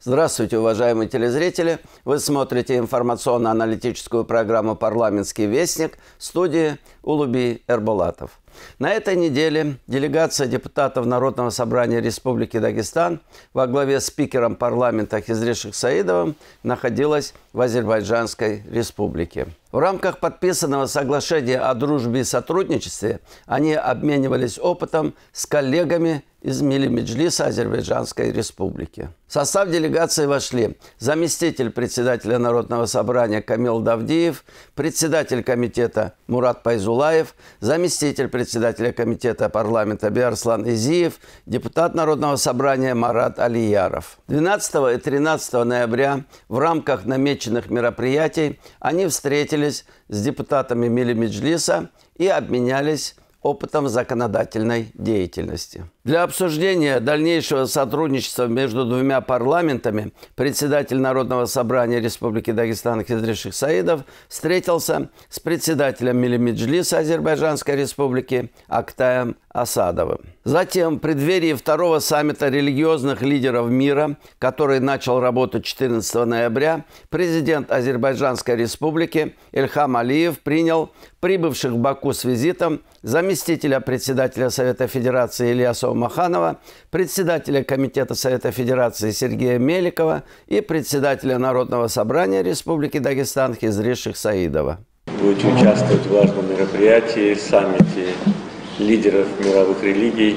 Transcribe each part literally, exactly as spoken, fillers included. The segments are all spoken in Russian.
Здравствуйте, уважаемые телезрители! Вы смотрите информационно-аналитическую программу «Парламентский вестник», в студии Улуби Эрбулатов. На этой неделе делегация депутатов Народного собрания Республики Дагестан во главе с спикером парламента Хизри Шейх-Саидовым находилась в Азербайджанской республике. В рамках подписанного соглашения о дружбе и сотрудничестве они обменивались опытом с коллегами из Милли-Меджлиса Азербайджанской республики. В состав делегации вошли заместитель председателя Народного собрания Камил Давдиев, председатель комитета Мурат Пайзулаев, заместитель председателя комитета парламента Биарслан Изиев, депутат Народного собрания Марат Алияров. двенадцатого и тринадцатого ноября в рамках намеченных мероприятий они встретились с депутатами Милли-Меджлиса и обменялись опытом законодательной деятельности. Для обсуждения дальнейшего сотрудничества между двумя парламентами председатель Народного собрания Республики Дагестан Хизри Шейх-Саидов встретился с председателем Милли-Меджлиса Азербайджанской республики Актаем Асадовым. Затем, в преддверии второго саммита религиозных лидеров мира, который начал работу четырнадцатого ноября, президент Азербайджанской республики Ильхам Алиев принял прибывших в Баку с визитом заместителя председателя Совета Федерации Ильяса Маханова, председателя Комитета Совета Федерации Сергея Меликова и председателя Народного собрания Республики Дагестан Хизри Шейх-Саидова. Будете участвовать в важном мероприятии, саммите лидеров мировых религий.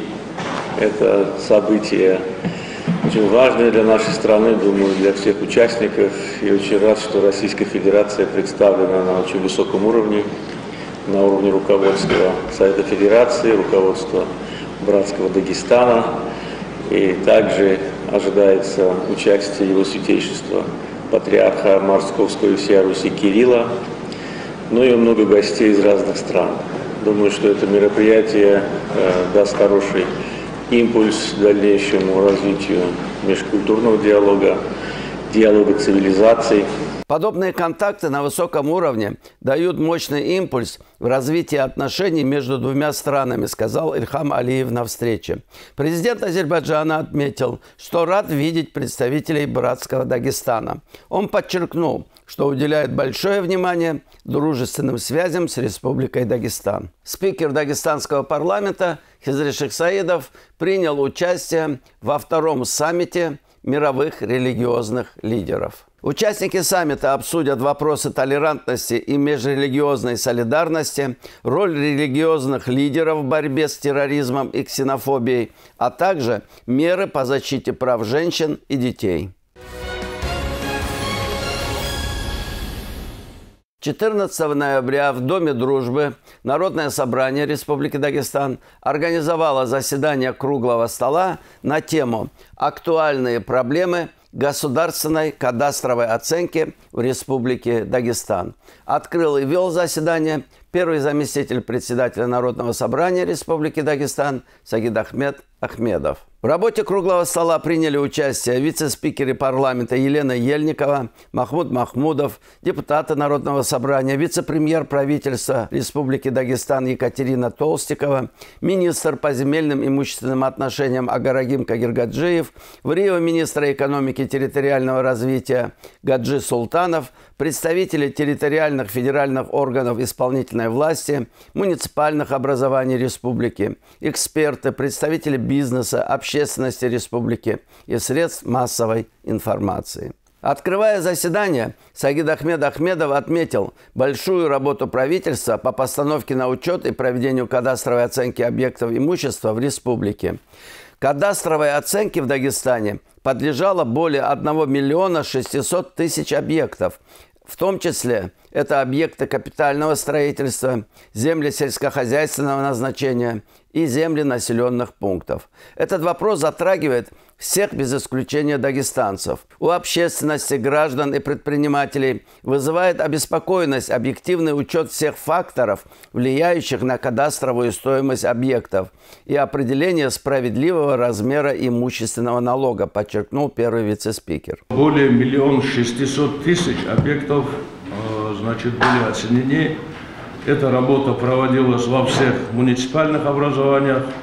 Это событие очень важное для нашей страны, думаю, для всех участников. И очень рад, что Российская Федерация представлена на очень высоком уровне, на уровне руководства Совета Федерации, руководства братского Дагестана. И также ожидается участие Его Святейшества патриарха Московского и всей Руси Кирилла, ну и много гостей из разных стран. Думаю, что это мероприятие э, даст хороший импульс дальнейшему развитию межкультурного диалога, диалога цивилизаций. Подобные контакты на высоком уровне дают мощный импульс в развитии отношений между двумя странами, сказал Ильхам Алиев на встрече. Президент Азербайджана отметил, что рад видеть представителей братского Дагестана. Он подчеркнул, что уделяет большое внимание дружественным связям с Республикой Дагестан. Спикер дагестанского парламента Хизри Шейх-Саидов принял участие во втором саммите мировых религиозных лидеров. Участники саммита обсудят вопросы толерантности и межрелигиозной солидарности, роль религиозных лидеров в борьбе с терроризмом и ксенофобией, а также меры по защите прав женщин и детей. четырнадцатого ноября в Доме дружбы Народное собрание Республики Дагестан организовало заседание круглого стола на тему «Актуальные проблемы государственной кадастровой оценки в Республике Дагестан». Открыл и вел заседание первый заместитель председателя Народного собрания Республики Дагестан Сагид Ахмед Ахмедов. В работе круглого стола приняли участие вице-спикеры парламента Елена Ельникова, Махмуд Махмудов, депутаты Народного собрания, вице-премьер правительства Республики Дагестан Екатерина Толстикова, министр по земельным имущественным отношениям Агарагим Кагиргаджиев, в Рио министра экономики и территориального развития Гаджи Султанов, представители территориальных федеральных органов исполнительной власти, муниципальных образований республики, эксперты, представители бизнеса, общественности республики и средств массовой информации. Открывая заседание, Сагид Ахмед Ахмедов отметил большую работу правительства по постановке на учет и проведению кадастровой оценки объектов имущества в республике. Кадастровой оценке в Дагестане подлежало более одного миллиона шестисот тысяч объектов. В том числе это объекты капитального строительства, земли сельскохозяйственного назначения и земли населенных пунктов. Этот вопрос затрагивает всех без исключения дагестанцев. У общественности, граждан и предпринимателей вызывает обеспокоенность объективный учет всех факторов, влияющих на кадастровую стоимость объектов, и определение справедливого размера имущественного налога, подчеркнул первый вице-спикер. Более миллиона шестисот тысяч объектов значит, были оценены. Эта работа проводилась во всех муниципальных образованиях,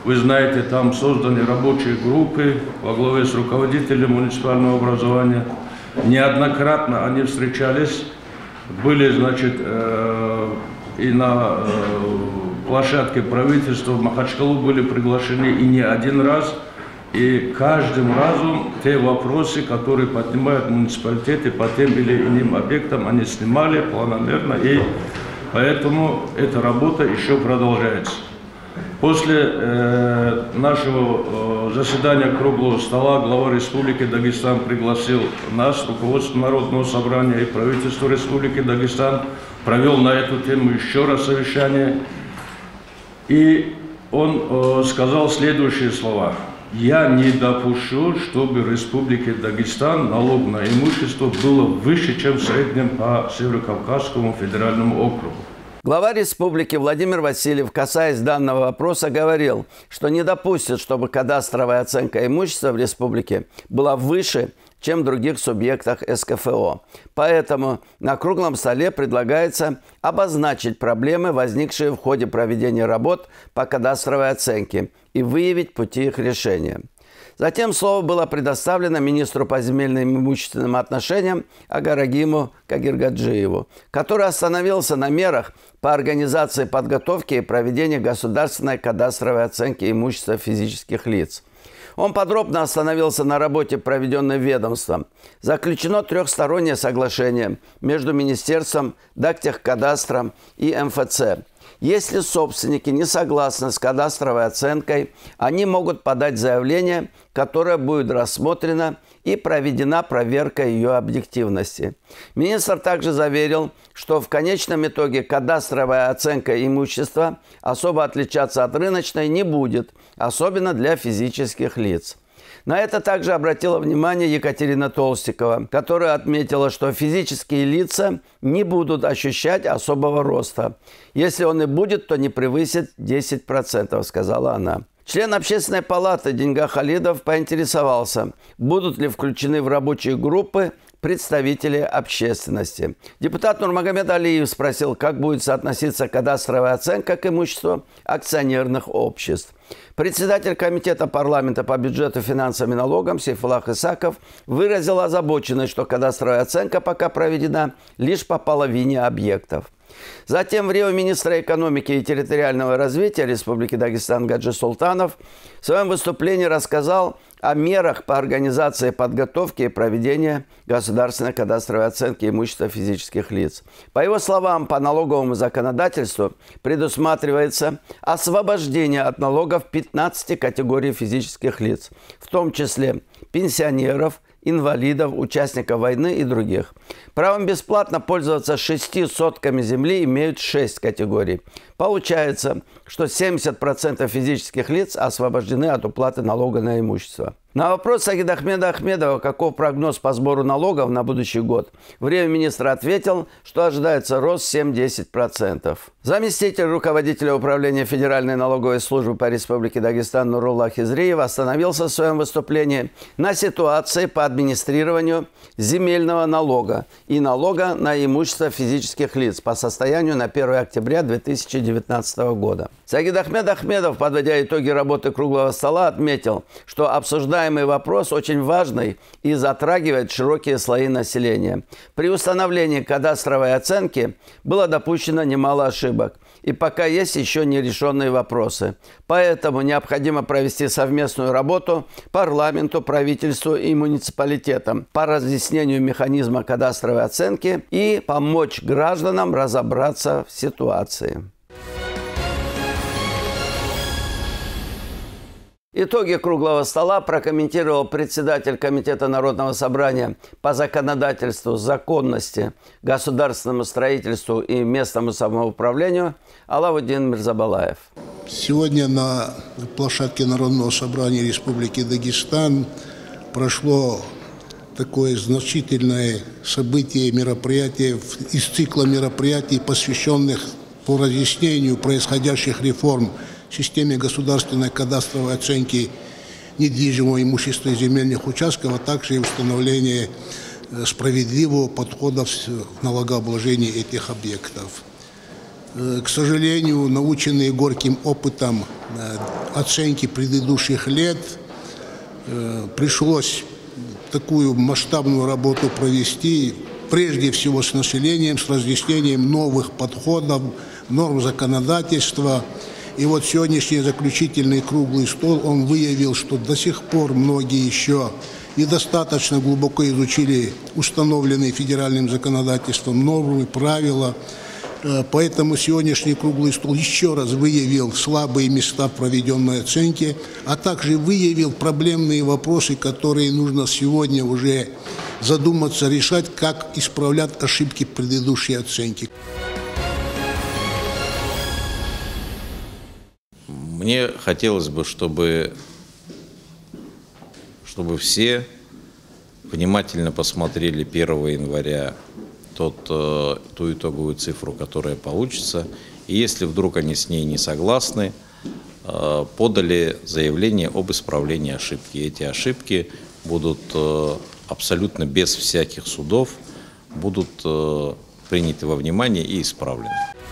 Вы знаете, там созданы рабочие группы во главе с руководителем муниципального образования. Неоднократно они встречались, были, значит, э, и на э, площадке правительства в Махачкалу были приглашены и не один раз. И каждым разом те вопросы, которые поднимают муниципалитеты по тем или иным объектам, они снимали планомерно, и поэтому эта работа еще продолжается. После э, нашего э, заседания круглого стола глава Республики Дагестан пригласил нас, руководство Народного собрания и правительство Республики Дагестан, провел на эту тему еще раз совещание. И он э, сказал следующие слова. Я не допущу, чтобы в Республике Дагестан налог на имущество было выше, чем в среднем по Северокавказскому федеральному округу. Глава республики Владимир Васильев, касаясь данного вопроса, говорил, что не допустит, чтобы кадастровая оценка имущества в республике была выше, чем в других субъектах эс ка эф о. Поэтому на круглом столе предлагается обозначить проблемы, возникшие в ходе проведения работ по кадастровой оценке, и выявить пути их решения. Затем слово было предоставлено министру по земельным и имущественным отношениям Агарагиму Кагиргаджиеву, который остановился на мерах по организации подготовки и проведения государственной кадастровой оценки имущества физических лиц. Он подробно остановился на работе, проведенной ведомством. Заключено трехстороннее соглашение между Министерством, Дактехкадастром и эм эф цэ. Если собственники не согласны с кадастровой оценкой, они могут подать заявление, которое будет рассмотрено и проведена проверка ее объективности. Министр также заверил, что в конечном итоге кадастровая оценка имущества особо отличаться от рыночной не будет, особенно для физических лиц. На это также обратила внимание Екатерина Толстикова, которая отметила, что физические лица не будут ощущать особого роста. Если он и будет, то не превысит десять процентов, сказала она. Член Общественной палаты Деньга Халидов поинтересовался, будут ли включены в рабочие группы представители общественности. Депутат Нурмагомед Алиев спросил, как будет соотноситься кадастровая оценка к имуществу акционерных обществ. Председатель комитета парламента по бюджету, финансам и налогам Сейфуллах Исаков выразил озабоченность, что кадастровая оценка пока проведена лишь по половине объектов. Затем в Рио министр экономики и территориального развития Республики Дагестан Гаджи Султанов в своем выступлении рассказал о мерах по организации подготовки и проведения государственной кадастровой оценки имущества физических лиц. По его словам, по налоговому законодательству предусматривается освобождение от налогов пятнадцати категорий физических лиц, в том числе пенсионеров, инвалидов, участников войны и других. Правом бесплатно пользоваться шести сотками земли имеют шесть категорий. Получается, что семьдесят процентов физических лиц освобождены от уплаты налога на имущество. На вопрос Сагидахмеда Ахмедова, каков прогноз по сбору налогов на будущий год, время министр ответил, что ожидается рост семь-десять процентов. Заместитель руководителя управления Федеральной налоговой службы по Республике Дагестан Нурулла Хизриев остановился в своем выступлении на ситуации по администрированию земельного налога и налога на имущество физических лиц по состоянию на первое октября две тысячи девятнадцатого года. Сагидахмед Ахмедов, подводя итоги работы круглого стола, отметил, что обсуждаемый вопрос очень важный и затрагивает широкие слои населения. При установлении кадастровой оценки было допущено немало ошибок, и пока есть еще нерешенные вопросы. Поэтому необходимо провести совместную работу парламенту, правительству и муниципалитетам по разъяснению механизма кадастровой оценки и помочь гражданам разобраться в ситуации. Итоги круглого стола прокомментировал председатель Комитета Народного собрания по законодательству, законности, государственному строительству и местному самоуправлению Алавуддин Мирзабалаев. Сегодня на площадке Народного собрания Республики Дагестан прошло такое значительное событие, мероприятие из цикла мероприятий, посвященных по разъяснению происходящих реформ в системе государственной кадастровой оценки недвижимого имущества и земельных участков, а также и установление справедливого подхода в налогообложении этих объектов. К сожалению, наученные горьким опытом оценки предыдущих лет. Пришлось такую масштабную работу провести, прежде всего с населением, с разъяснением новых подходов, норм законодательства. И вот сегодняшний заключительный круглый стол, он выявил, что до сих пор многие еще недостаточно глубоко изучили установленные федеральным законодательством нормы, правила. Поэтому сегодняшний круглый стол еще раз выявил слабые места в проведенной оценке, а также выявил проблемные вопросы, которые нужно сегодня уже задуматься, решать, как исправлять ошибки предыдущей оценки. Мне хотелось бы, чтобы, чтобы все внимательно посмотрели первого января тот, ту итоговую цифру, которая получится. И если вдруг они с ней не согласны, подали заявление об исправлении ошибки. Эти ошибки будут абсолютно без всяких судов, будут приняты во внимание и исправлены.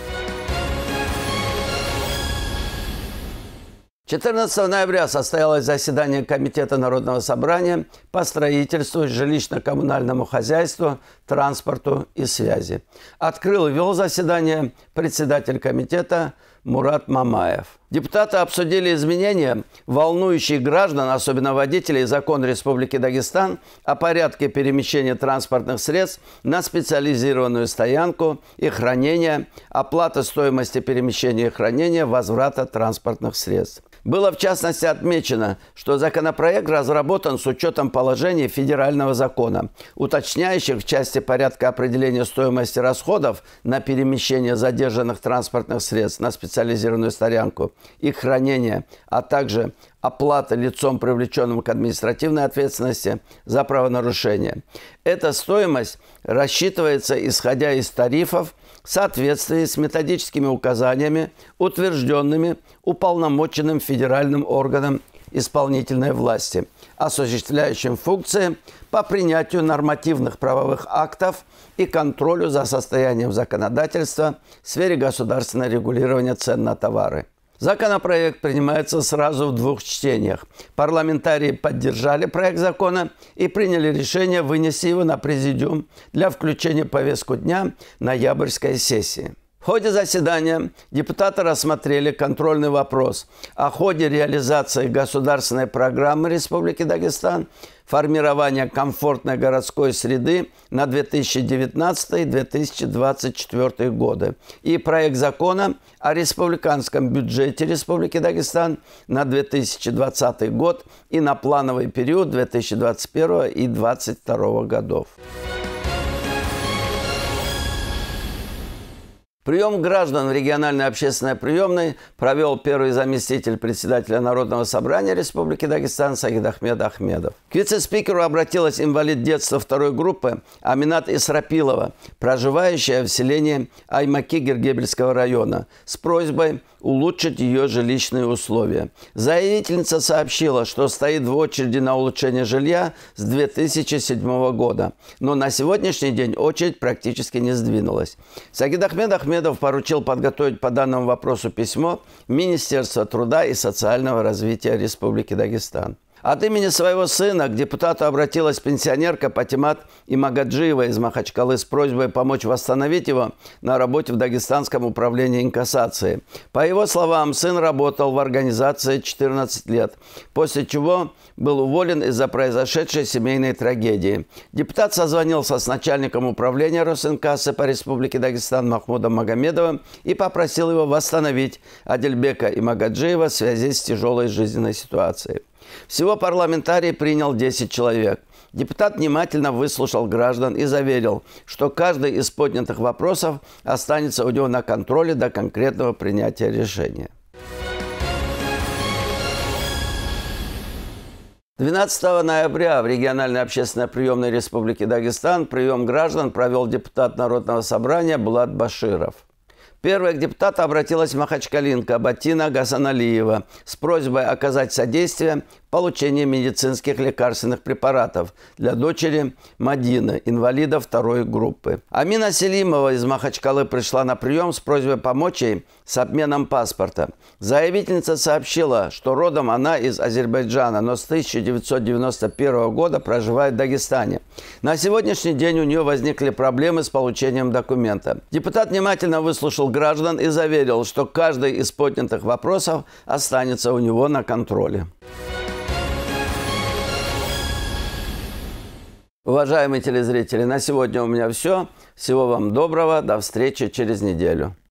четырнадцатого ноября состоялось заседание Комитета Народного собрания по строительству, жилищно-коммунальному хозяйству, транспорту и связи. Открыл и вел заседание председатель комитета Мурат Мамаев. Депутаты обсудили изменения, волнующие граждан, особенно водителей, закон Республики Дагестан о порядке перемещения транспортных средств на специализированную стоянку и хранение, оплата стоимости перемещения и хранения, возврата транспортных средств. Было в частности отмечено, что законопроект разработан с учетом положений федерального закона, уточняющих в части порядка определения стоимости расходов на перемещение задержанных транспортных средств на специализированную стоянку, их хранение, а также оплата лицом, привлеченным к административной ответственности за правонарушение. Эта стоимость рассчитывается, исходя из тарифов, в соответствии с методическими указаниями, утвержденными уполномоченным федеральным органом исполнительной власти, осуществляющим функции по принятию нормативных правовых актов и контролю за состоянием законодательства в сфере государственного регулирования цен на товары. Законопроект принимается сразу в двух чтениях. Парламентарии поддержали проект закона и приняли решение вынести его на президиум для включения в повестку дня ноябрьской сессии. В ходе заседания депутаты рассмотрели контрольный вопрос о ходе реализации государственной программы Республики Дагестан формирования комфортной городской среды на две тысячи девятнадцатый — две тысячи двадцать четвёртый годы и проект закона о республиканском бюджете Республики Дагестан на две тысячи двадцатый год и на плановый период две тысячи двадцать первого и две тысячи двадцать второго годов. Прием граждан в региональной общественной приемной провел первый заместитель председателя Народного собрания Республики Дагестан Сагид Ахмед Ахмедов. К вице-спикеру обратилась инвалид детства второй группы Аминат Исрапилова, проживающая в селении Аймаки Гергебельского района, с просьбой улучшить ее жилищные условия. Заявительница сообщила, что стоит в очереди на улучшение жилья с две тысячи седьмого года, но на сегодняшний день очередь практически не сдвинулась. Сагид Ахмед Ахмедов поручил подготовить по данному вопросу письмо в Министерство труда и социального развития Республики Дагестан. От имени своего сына к депутату обратилась пенсионерка Патимат Имагаджиева из Махачкалы с просьбой помочь восстановить его на работе в Дагестанском управлении инкассации. По его словам, сын работал в организации четырнадцать лет, после чего был уволен из-за произошедшей семейной трагедии. Депутат созвонился с начальником управления Росинкассы по Республике Дагестан Махмудом Магомедовым и попросил его восстановить Адельбека Имагаджиева в связи с тяжелой жизненной ситуацией. Всего парламентарий принял десять человек. Депутат внимательно выслушал граждан и заверил, что каждый из поднятых вопросов останется у него на контроле до конкретного принятия решения. двенадцатого ноября в региональной общественной приемной Республики Дагестан прием граждан провел депутат Народного собрания Булат Баширов. Первая к депутату обратилась махачкалинка Батина Гасаналиева с просьбой оказать содействие получение медицинских лекарственных препаратов для дочери Мадины, инвалида второй группы. Амина Селимова из Махачкалы пришла на прием с просьбой помочь ей с обменом паспорта. Заявительница сообщила, что родом она из Азербайджана, но с тысяча девятьсот девяносто первого года проживает в Дагестане. На сегодняшний день у нее возникли проблемы с получением документа. Депутат внимательно выслушал граждан и заверил, что каждый из поднятых вопросов останется у него на контроле. Уважаемые телезрители, на сегодня у меня все. Всего вам доброго. До встречи через неделю.